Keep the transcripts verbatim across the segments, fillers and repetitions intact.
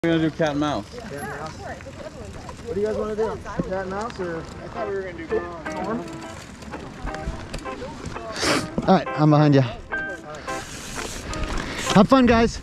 We're gonna do cat and mouse. Cat and mouse. What do you guys want to do? Cat and mouse, or I thought we were gonna do corn. All right, I'm behind you. Have fun, guys.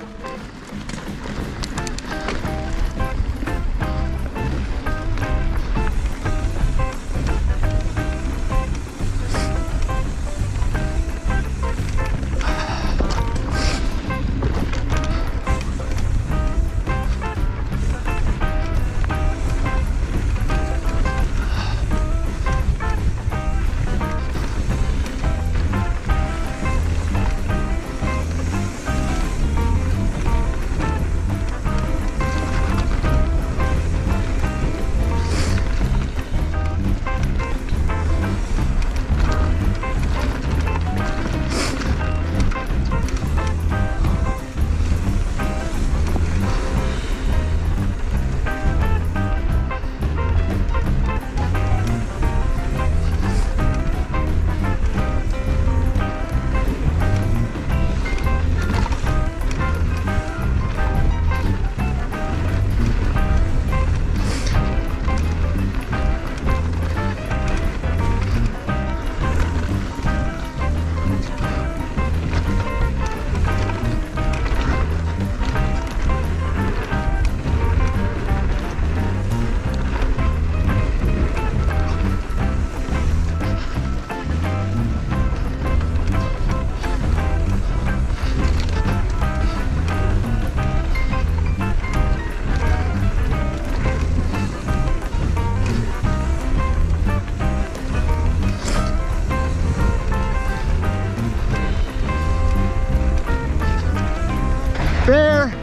Bear.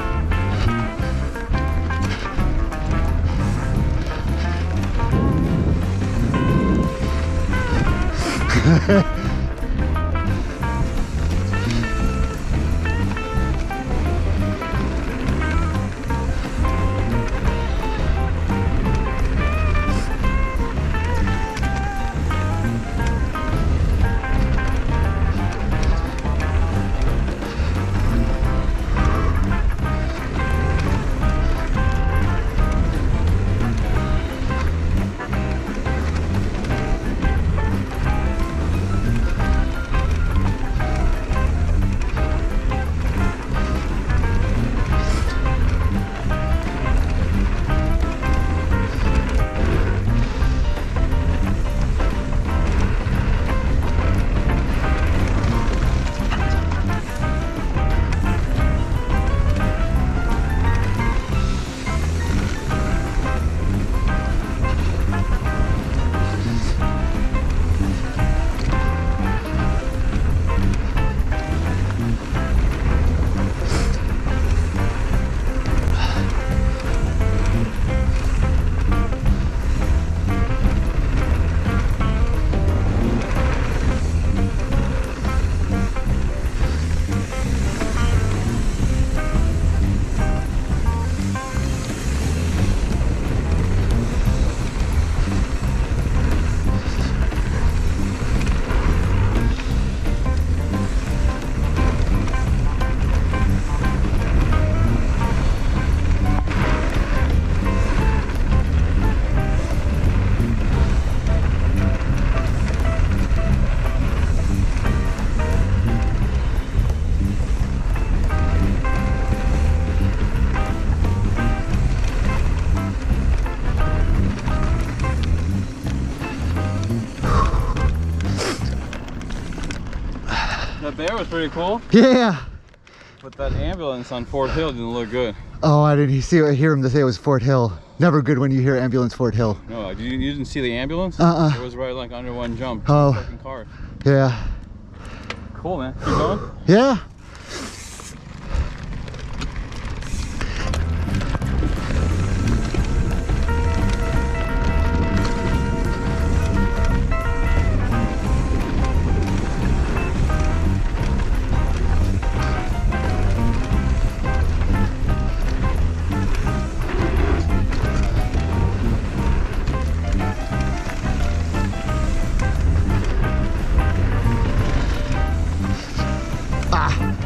That bear was pretty cool. Yeah. But that ambulance on Fort Hill didn't look good. Oh, I didn't see. I hear him to say it was Fort Hill. Never good when you hear ambulance Fort Hill. No, you, you didn't see the ambulance? Uh-uh. It was right like under one jump. Oh. Fucking car. Yeah. Cool, man. Keep going. Yeah. Ah.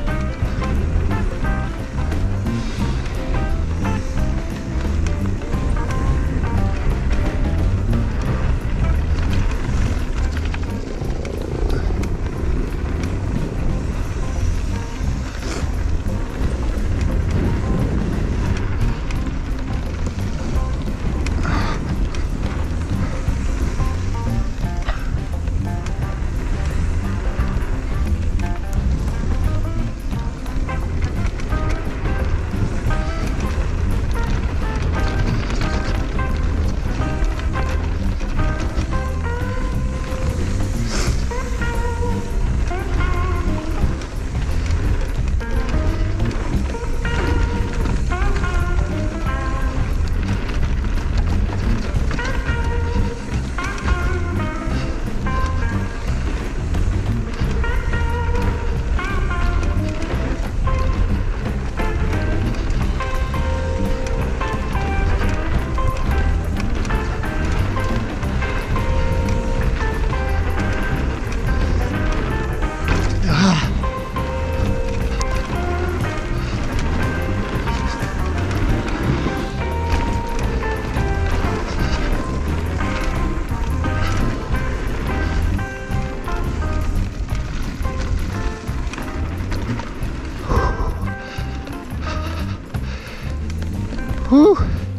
Whew.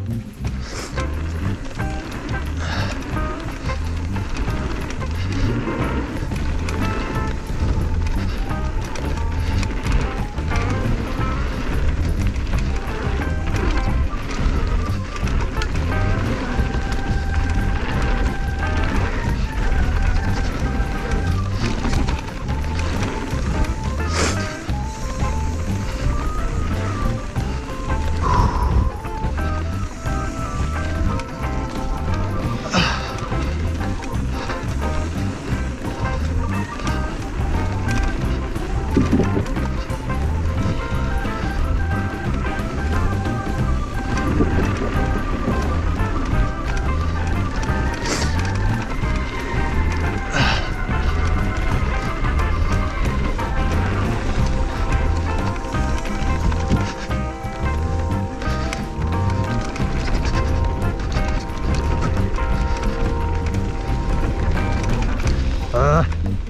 Uh.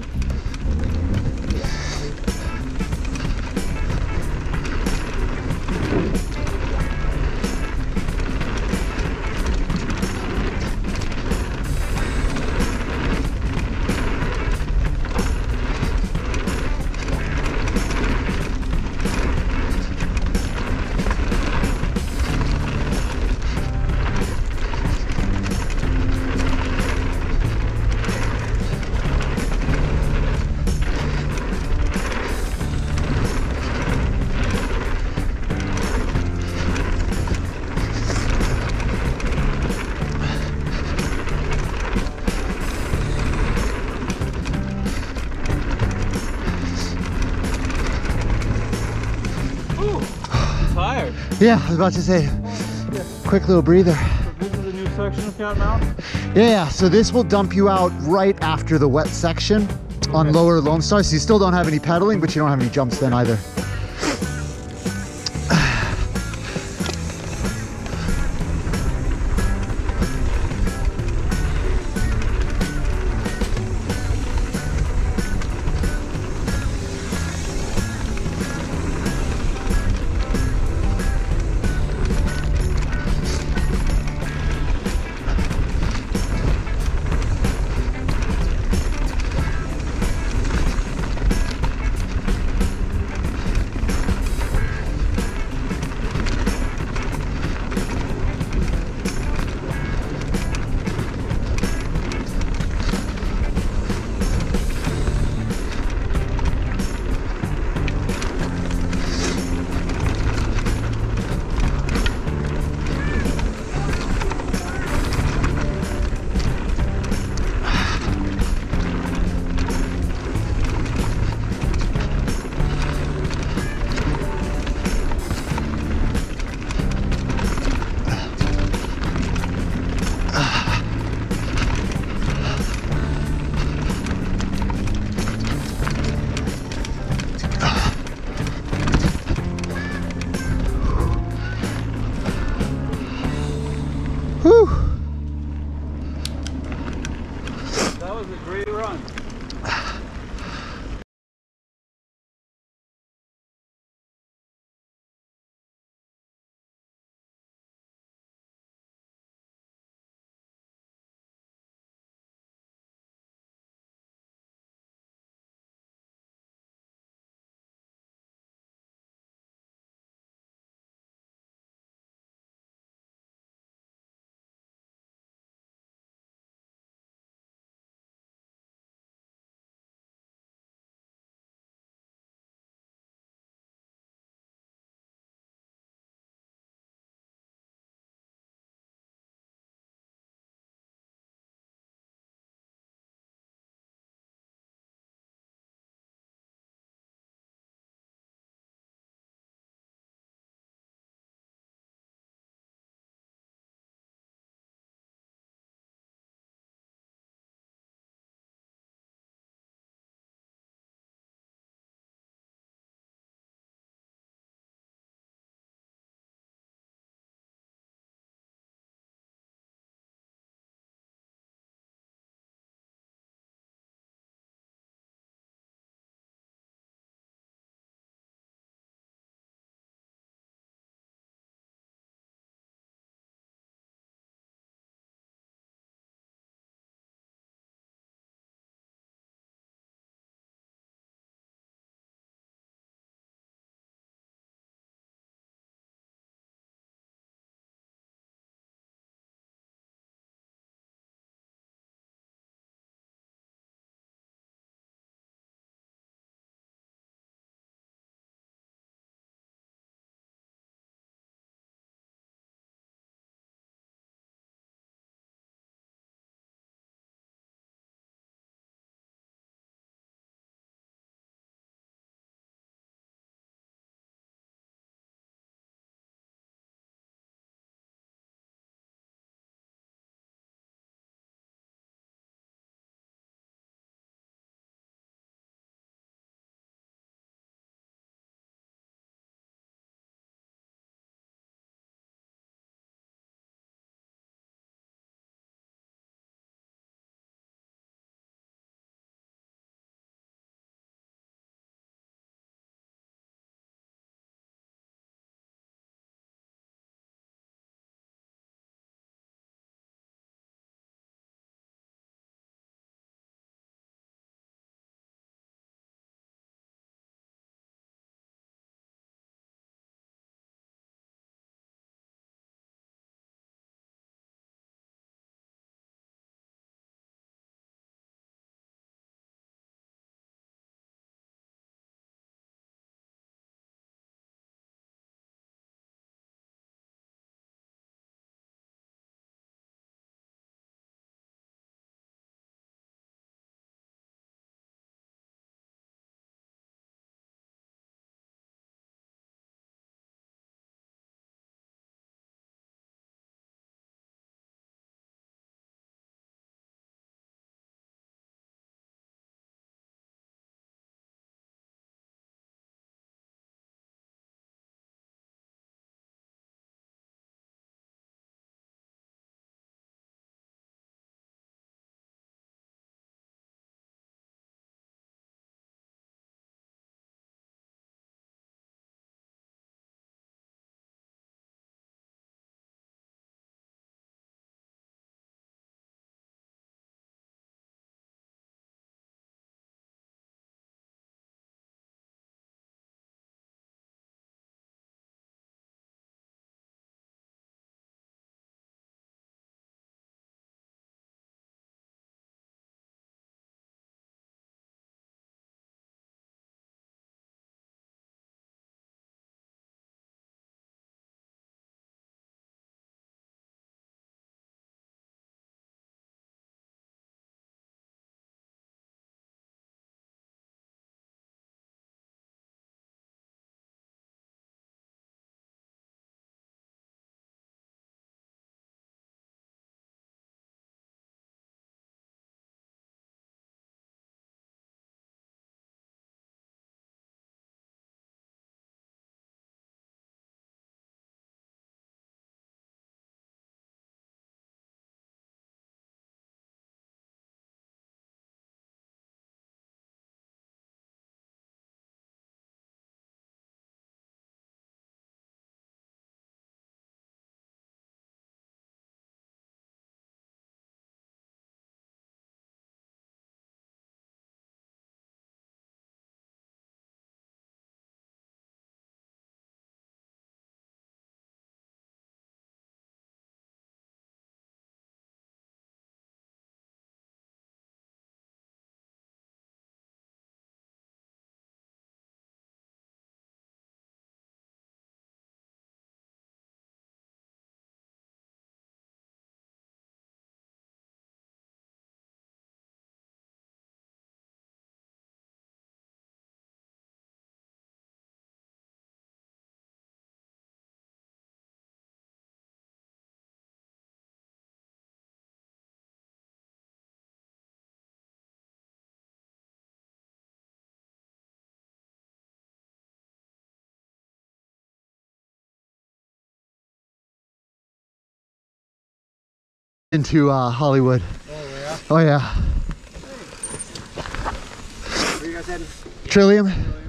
Tired. Yeah, I was about to say, quick little breather. This is a new section of Cat Mountain. Yeah, yeah, so this will dump you out right after the wet section on Okay. Lower Lone Star. So you still don't have any pedaling, but you don't have any jumps then either. Whew. That was a great run. into uh, Hollywood. Oh, yeah. Oh yeah. Where you guys heading? Trillium.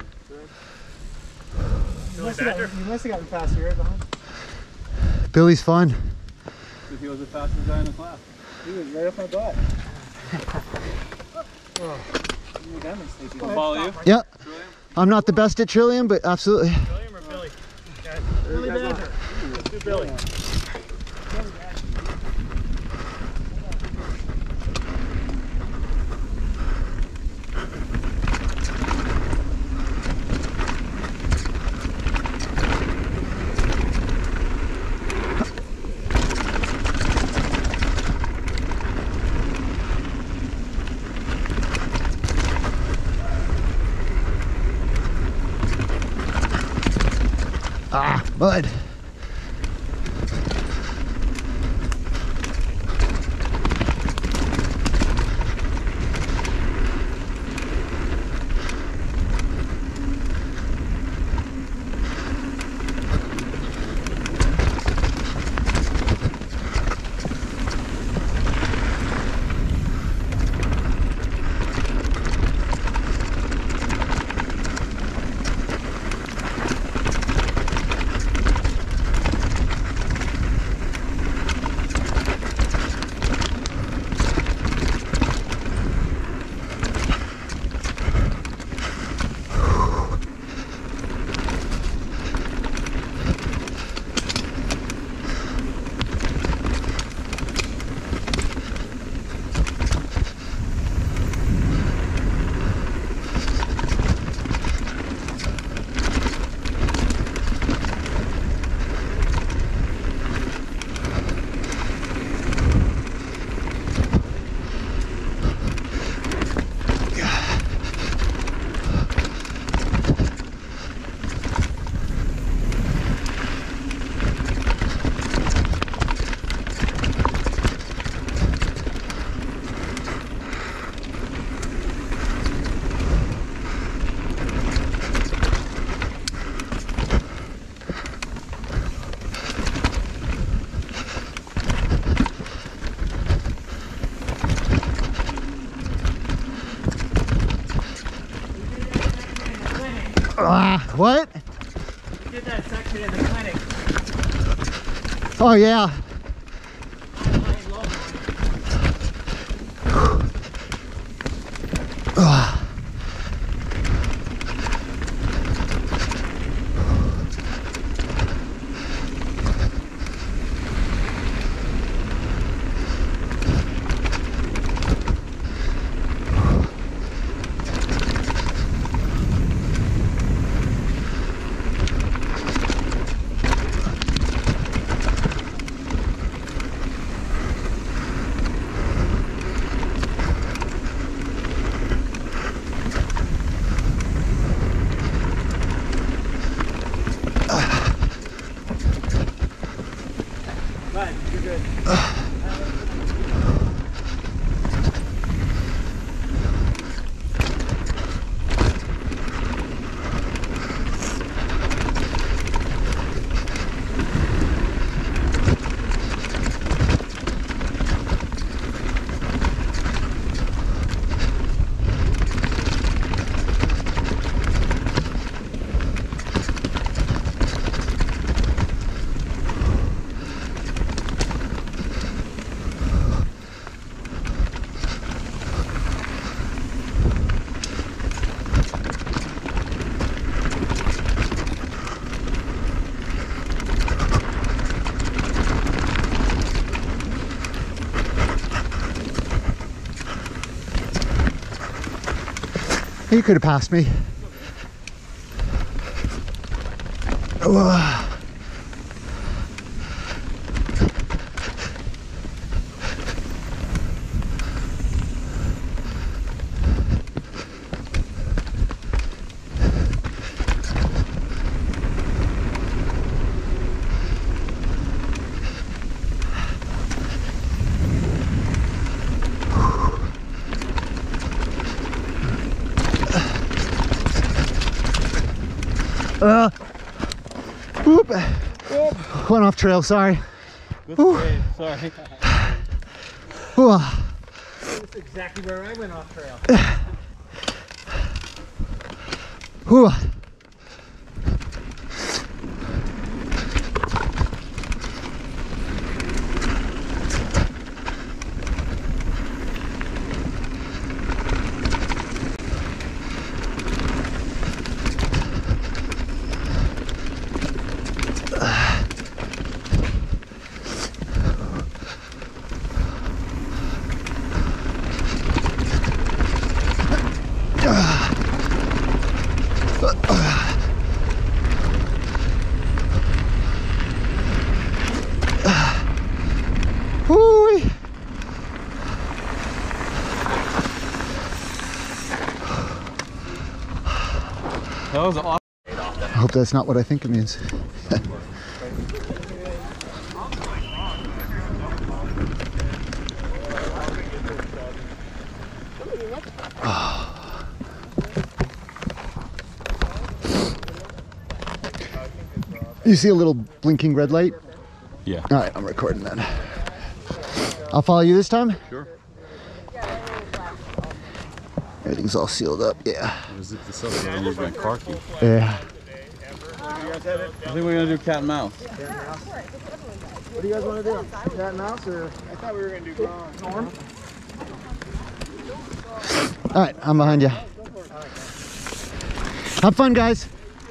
You must have gotten, you must have gotten fast here, huh? Billy's fun. He was the fastest guy in the class. He was right up my butt. Oh. You got me, Stacey. I'll follow you. Yep. I'm not the best at Trillium, but absolutely. William or Billy? Okay. Billy Badger. Let's do Billy. Ah, mud. Ah, what? We did that section in the clinic. Oh yeah. Ah. Right, you're good. You could have passed me. Ugh. Uh, whoop. Went off trail, sorry. Good save, sorry. Whew. That's exactly where I went off trail. Whew. Woo-wee. That was awesome. I hope that's not what I think it means. You see a little blinking red light? Yeah. All right, I'm recording then. I'll follow you this time? Sure. Everything's all sealed up, yeah. Was it the stuff that you've got car key? Yeah. I think we're gonna do cat and mouse. What do you guys want to do? Cat and mouse, or I thought we were going to do Gron. Norm? All right, I'm behind you. Have fun, guys.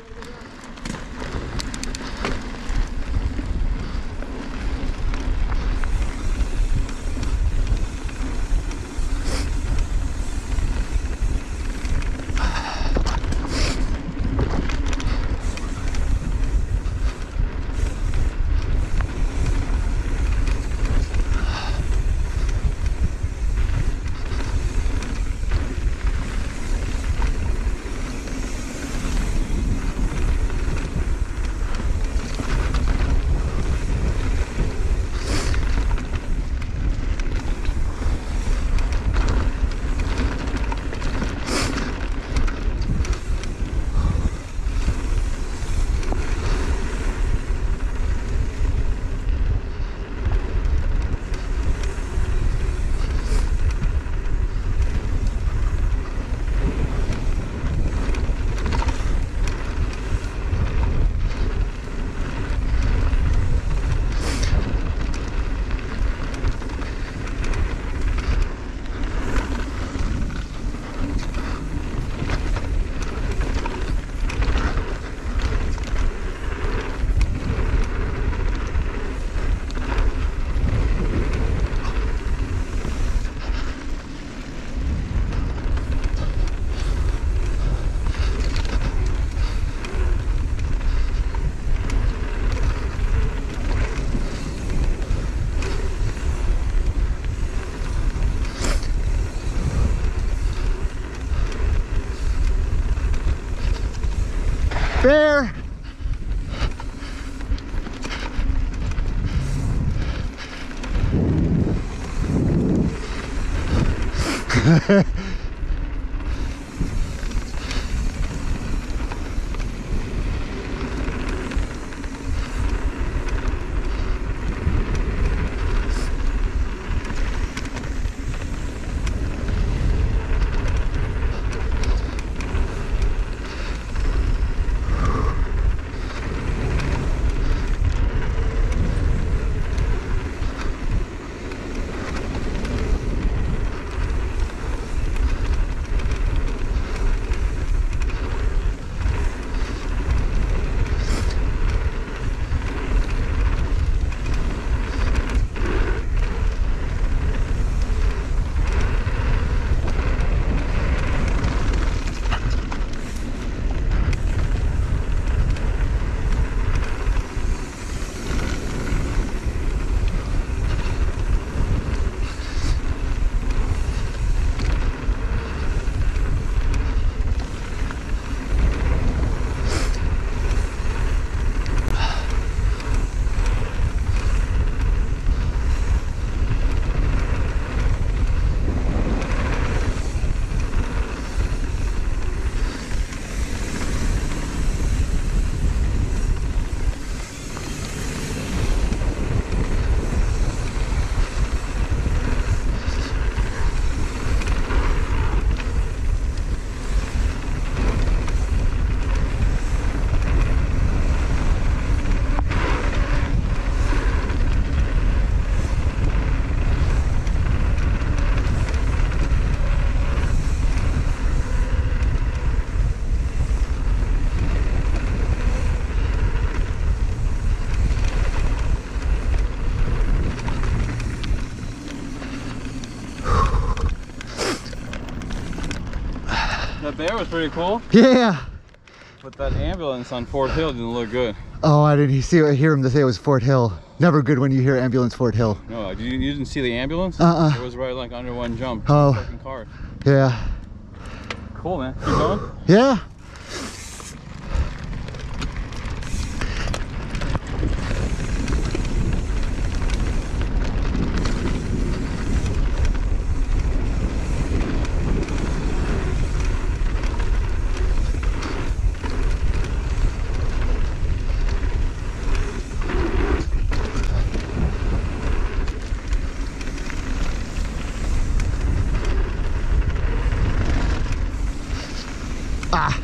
Bear. That bear was pretty cool. Yeah. But that ambulance on Fort Hill didn't look good. Oh, I didn't see. I hear him to say it was Fort Hill. Never good when you hear ambulance Fort Hill. No, you, you didn't see the ambulance? Uh-uh. It was right like under one jump. Oh. Fucking car. Yeah. Cool, man. Keep going. Yeah. Ah.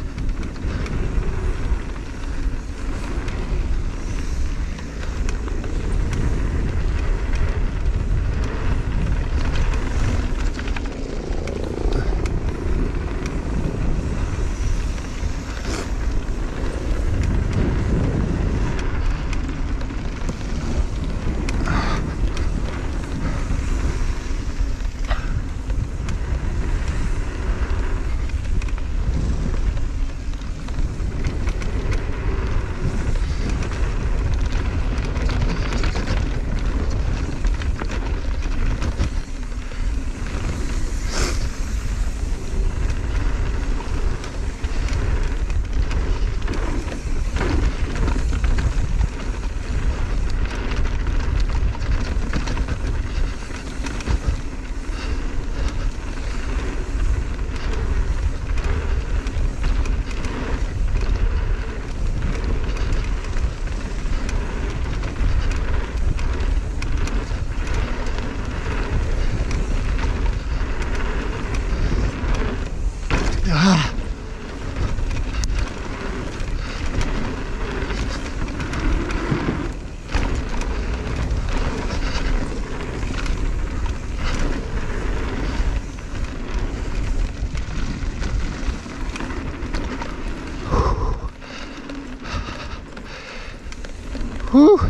Whew.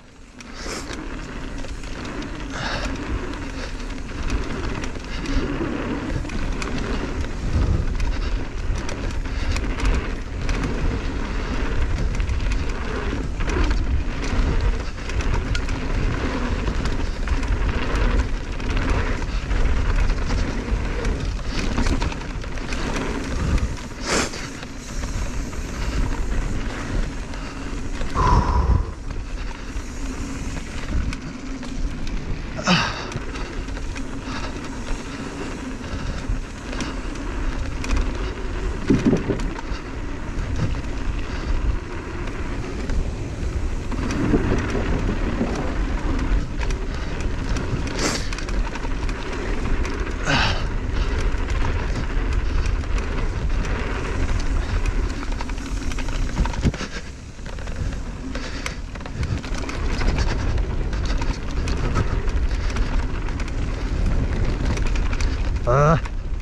Uh.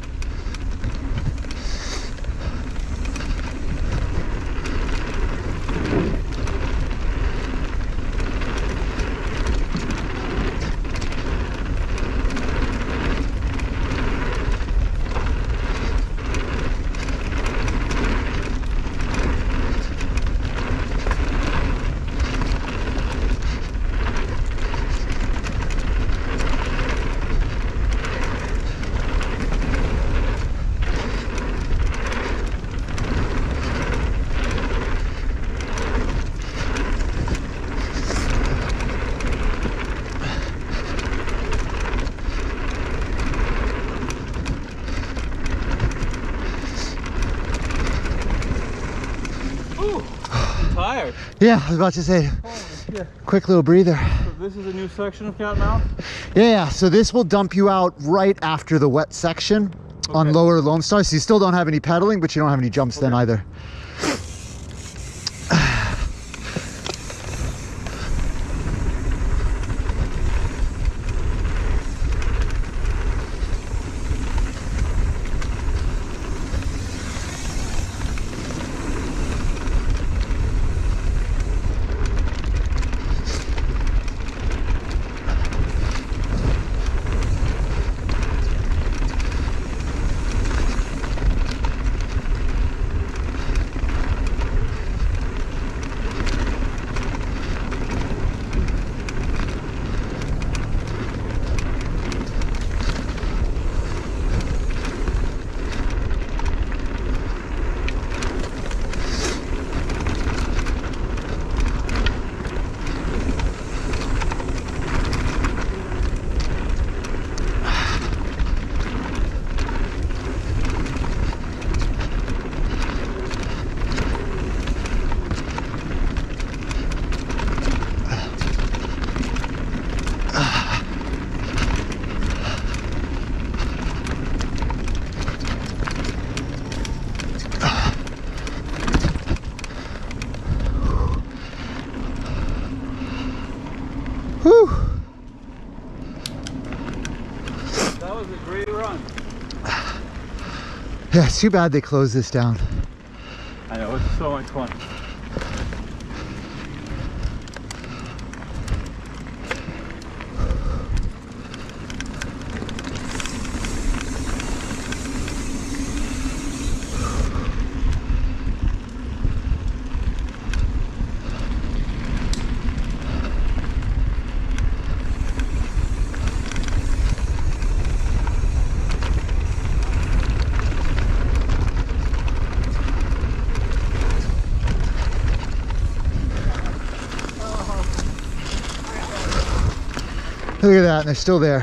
Tired. Yeah, I was about to say, yeah. Quick little breather. So this is a new section of Cat Mountain? Yeah, yeah, so this will dump you out right after the wet section okay. on Lower Lone Star. So you still don't have any pedaling, but you don't have any jumps okay. then either. was a great run. Yeah, it's too bad they closed this down. I know, it's so much fun. Look at that, and they're still there.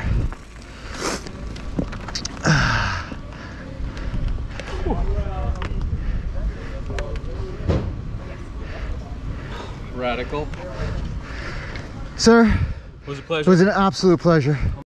Radical. Sir, It was a it pleasure. was an absolute pleasure.